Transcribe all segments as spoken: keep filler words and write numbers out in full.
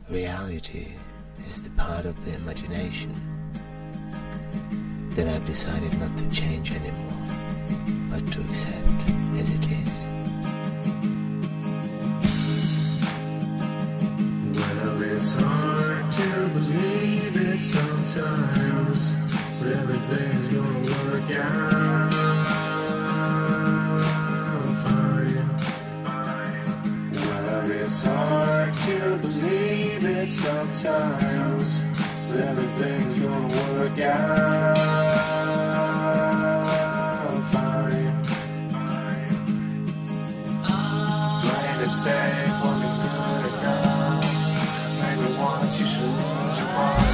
Reality is the part of the imagination that I've decided not to change anymore, but to accept as it is. Well, it's hard to believe it sometimes, but everything's gonna work out fine. Well, it's hard to believe it sometimes, but everything's gonna work out fine. Playing it safe wasn't good enough. Maybe once you should lose your mind.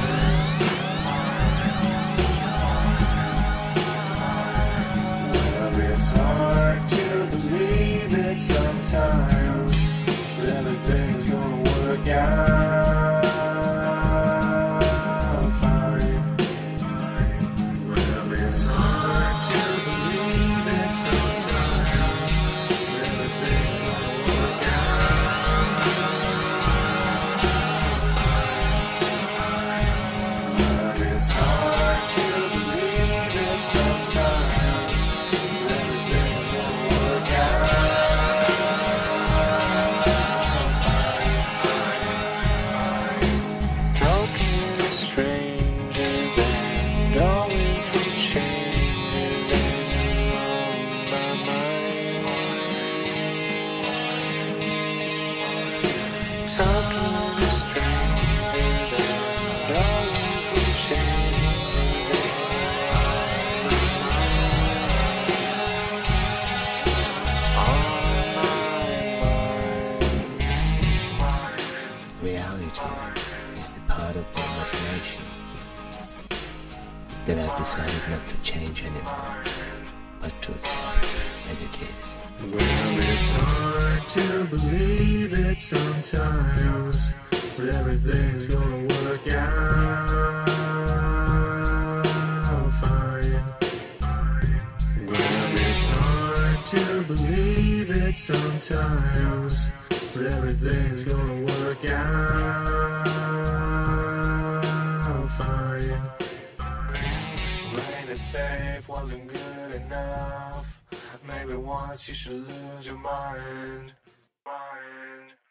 Well, it's hard to believe it sometimes, but everything's gonna work out fine. Well, it's hard to believe it sometimes, but everything's gonna work out. Well, it's hard to believe it sometimes, but everything's gonna work out fine. Broken as strangers and going through changes and on my mind. Talking to strangers and going through changes and on my mind. Reality is the part of the imagination that I've decided not to change anymore, but to accept as it is. Well, it's hard to believe it sometimes, but everything's gonna work out fine. Well, it's hard to believe it sometimes, but everything's gonna work out fine. Playing it safe wasn't good enough. Maybe once you should lose your mind. Mind.